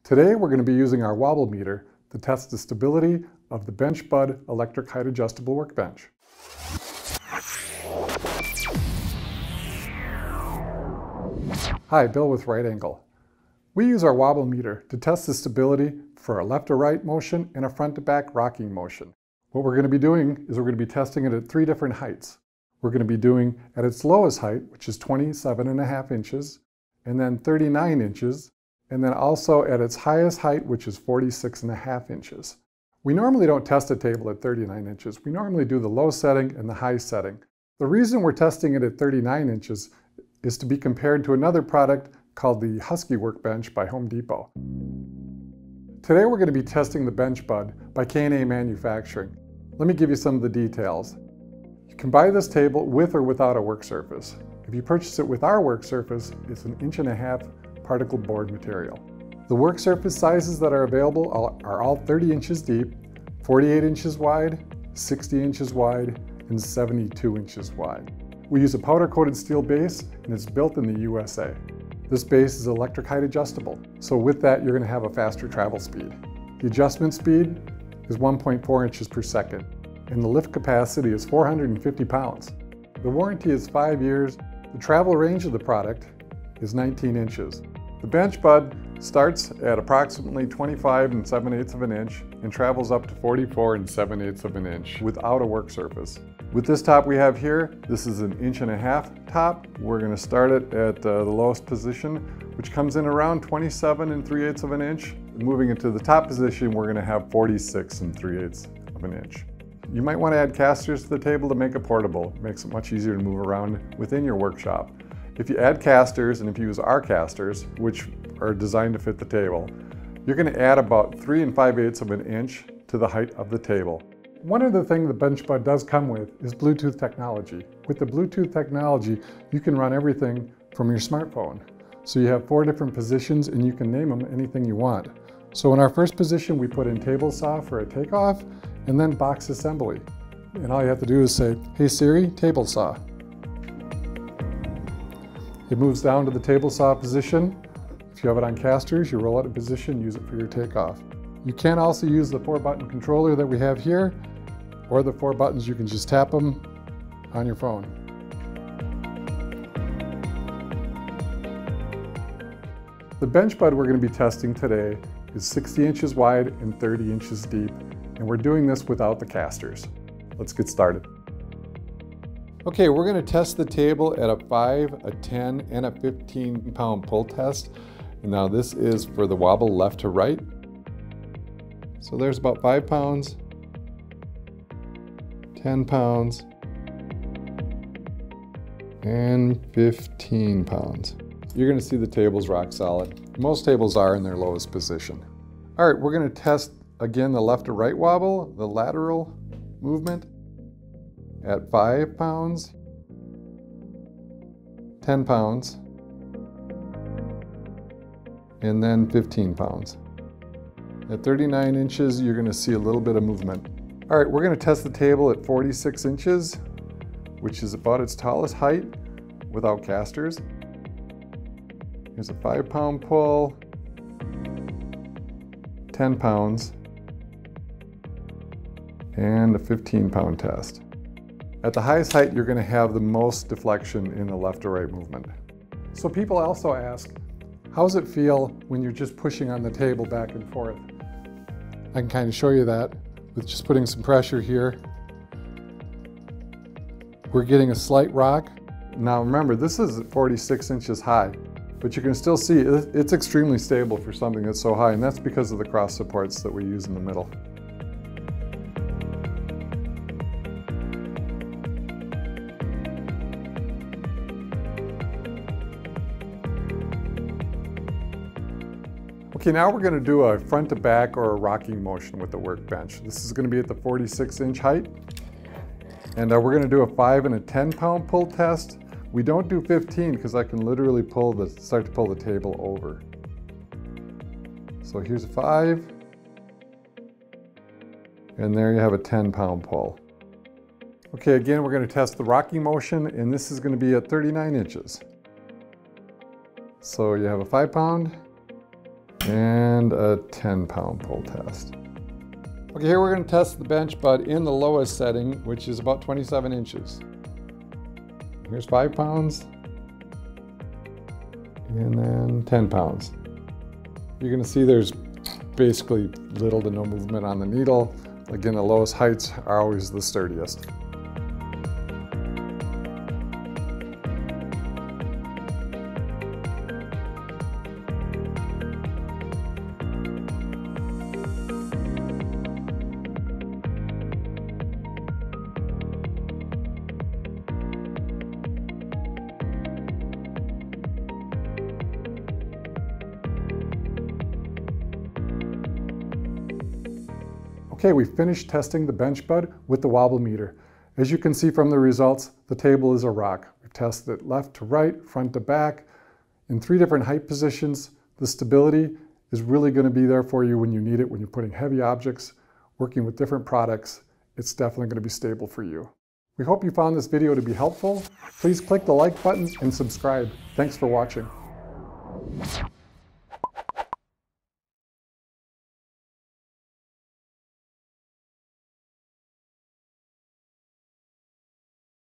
Today we're going to be using our wobble meter to test the stability of the BenchBud electric height adjustable workbench. Hi, Bill with Right Angle. We use our wobble meter to test the stability for a left to right motion and a front to back rocking motion. What we're going to be doing is we're going to be testing it at 3 different heights. We're going to be doing at its lowest height, which is 27.5 inches, and then 39 inches, and then also at its highest height, which is 46.5 inches. We normally don't test a table at 39 inches. We normally do the low setting and the high setting. The reason we're testing it at 39 inches is to be compared to another product called the Husky Workbench by Home Depot. Today we're going to be testing the BenchBud by K&A Manufacturing. Let me give you some of the details. You can buy this table with or without a work surface. If you purchase it with our work surface, it's an 1.5 inch particle board material. The work surface sizes that are available are all 30 inches deep, 48 inches wide, 60 inches wide, and 72 inches wide. We use a powder-coated steel base, and it's built in the USA. This base is electric height adjustable, so with that you're going to have a faster travel speed. The adjustment speed is 1.4 inches per second, and the lift capacity is 450 pounds. The warranty is 5 years. The travel range of the product is 19 inches. The BenchBud starts at approximately 25 7/8 of an inch and travels up to 44 7/8 of an inch without a work surface. With this top we have here, this is an 1.5 inch top. We're going to start it at the lowest position, which comes in around 27 3/8 of an inch. Moving into the top position, we're going to have 46 3/8 of an inch. You might want to add casters to the table to make it portable. It makes it much easier to move around within your workshop. If you add casters, and if you use our casters, which are designed to fit the table, you're going to add about 3 5/8 of an inch to the height of the table. One other thing the BenchBud does come with is Bluetooth technology. With the Bluetooth technology, you can run everything from your smartphone. So you have 4 different positions and you can name them anything you want. So in our first position, we put in table saw for a takeoff and then box assembly. And all you have to do is say, "Hey Siri, table saw." It moves down to the table saw position. If you have it on casters, you roll it in position, use it for your takeoff. You can also use the 4-button controller that we have here, or the 4 buttons, you can just tap them on your phone. The BenchBud we're going to be testing today is 60 inches wide and 30 inches deep, and we're doing this without the casters. Let's get started. Okay, we're going to test the table at a 5, a 10, and a 15-pound pull test. And now this is for the wobble left to right. So there's about 5 pounds, 10 pounds, and 15 pounds. You're going to see the table's rock solid. Most tables are in their lowest position. All right, we're going to test again the left to right wobble, the lateral movement at 5 pounds, 10 pounds, and then 15 pounds. At 39 inches, you're going to see a little bit of movement. All right, we're going to test the table at 46 inches, which is about its tallest height without casters. Here's a 5-pound pull, 10 pounds, and a 15-pound test. At the highest height, you're going to have the most deflection in the left to right movement. So people also ask, how does it feel when you're just pushing on the table back and forth? I can kind of show you that with just putting some pressure here. We're getting a slight rock. Now remember, this is 46 inches high, but you can still see it's extremely stable for something that's so high, and that's because of the cross supports that we use in the middle. Okay, now we're going to do a front to back or a rocking motion with the workbench. This is going to be at the 46-inch height. And we're going to do a 5 and a 10-pound pull test. We don't do 15 because I can literally start to pull the table over. So here's a 5. And there you have a 10-pound pull. Okay, again, we're going to test the rocking motion, and this is going to be at 39 inches. So you have a 5-pound, and a 10-pound pull test. Okay, here we're going to test the bench bud in the lowest setting, which is about 27 inches. Here's 5 pounds, and then 10 pounds. You're going to see there's basically little to no movement on the needle. Again, the lowest heights are always the sturdiest. Okay, we finished testing the bench bud with the wobble meter. As you can see from the results, the table is a rock. We've tested it left to right, front to back, in 3 different height positions. The stability is really going to be there for you when you need it, when you're putting heavy objects, working with different products. It's definitely going to be stable for you. We hope you found this video to be helpful. Please click the like button and subscribe. Thanks for watching.